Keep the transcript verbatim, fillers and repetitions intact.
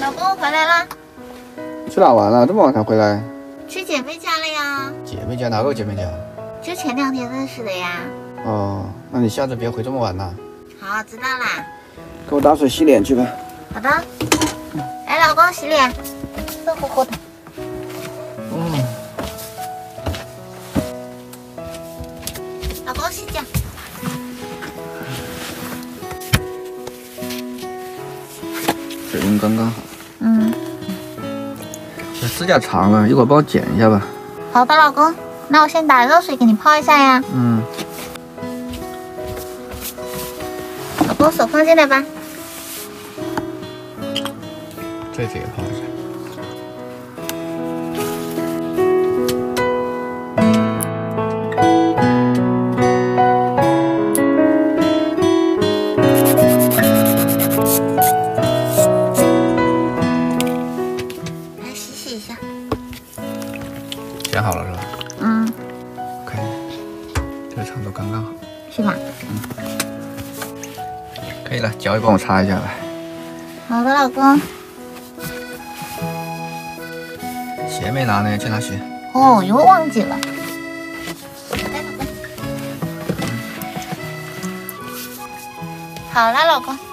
老公，我回来啦。 去哪玩了？这么晚才回来？ 去姐妹家了呀。 姐妹家？哪个姐妹家？ 就前两天认识的呀。 哦，那你下次别回这么晚了。 好，知道啦。 给我打水洗脸去吧。 好的。来，老公洗脸，热乎乎的。 嗯。 老公洗脚。 水温刚刚好。 嗯。 这指甲长了，一会儿帮我剪一下吧。 好的，老公。那我先打热水给你泡一下呀。 嗯。 老公，手放进来吧。 这次也泡一下。 来洗洗一下。 剪好了是吧？ 嗯。 可以，这个长度刚刚好。 是吧？ 嗯。可以了，脚也帮我擦一下吧。 好的，老公。 鞋没拿呢，去拿鞋。 哦，又忘记了。来，老公。好了，老公。